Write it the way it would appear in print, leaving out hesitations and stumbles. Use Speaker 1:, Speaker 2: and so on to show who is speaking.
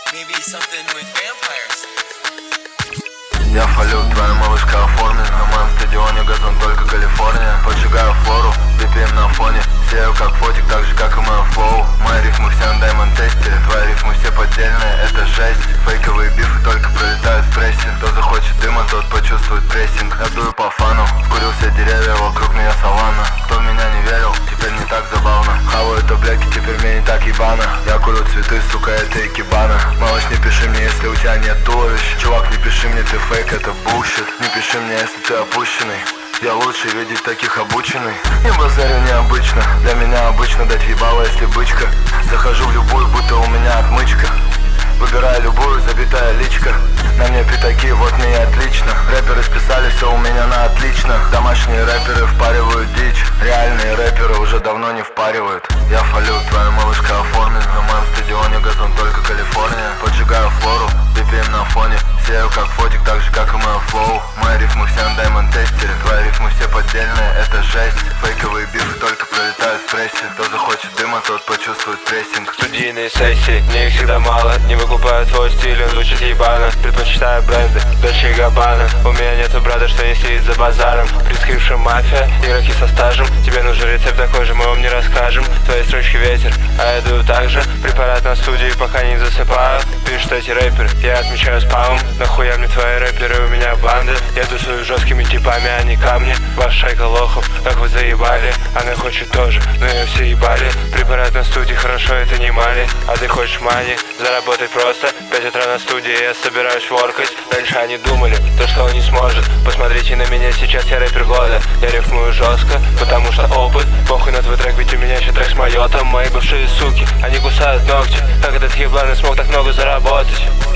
Speaker 1: Maybe something with vampires.
Speaker 2: Я фалю, твоя малышка оформлена. На моем стадионе газон только Калифорния. Поджигаю флору, BPM на фоне. Сею как фотик, так же как и моя флоу. Мои рифмы все на Diamond тесте. Твои рифмы все поддельные, это жесть. Фейковые бифы только пролетают в прессе. Кто захочет дыма, тот почувствует прессинг. Я дую по фану, скурил все деревья, вокруг меня саванна. Кто в меня не верил, теперь не так забавно. Хаваю таблетки, теперь мне не так ебано. Я курю цветы, сука, это икебана. Малыш, не пиши мне, если у тебя нет туловищ. Чувак, не пиши мне, ты фейк, это bullshit. Не пиши мне, если ты опущенный. Я лучше видеть таких обученный. Не базарю необычно, для меня обычно дать ебало, если бычка. Захожу в любую, будто у меня отмычка. Выбираю любую, забитая личка. На мне пятаки, вот мне и отлично. Рэперы списали, все у меня на отлично. Домашние рэперы впаривают дичь. Реальные рэперы уже давно не впаривают. Я фалю, твоя малышка оформлена. На моем стадионе газон только Калифорния. Поджигаю флору, BPM на фоне. Сею как фотик, так же как и моя флоу. Мои рифмы все на Diamond тесте. Твои рифмы все поддельные, это жесть. Фейковые бифы только пролетают в прессе. Кто захочет дыма, тот почувствует прессинг.
Speaker 3: Студийные сессии, мне их всегда мало. Не выкупаю твой стиль, он звучит ебано. Предпочитаю бренды, Dolce & Gabbana. У меня нету брата, что не сидит за базаром. Прескрипшн мафия, игроки со стажем. Тебе нужен рецепт такой же, мы вам не расскажем. Твои строчки ветер, а я дую так же. Препарат на студии, пока не засыпаю. Пишут эти рэперы, я отмечаю спамом. Нахуя мне твои рэперы, у меня банда. Я тусую жесткими типами, а не камни. Ваш шайка лохов, как вы заебали. Она хочет тоже, но ее все ебали. Препарат на студии, хорошо, это не мали. А ты хочешь мани, заработай просто. 5 утра на студии, я собираюсь воркать. Раньше они думали, то что он не сможет. Посмотрите на меня, сейчас я рэпер года. Я рифмую жестко, потому что опыт. Похуй на твой трек, ведь у меня еще трек с майотом. Мои бывшие суки, они кусают ногти. Как этот еблан смог так много заработать?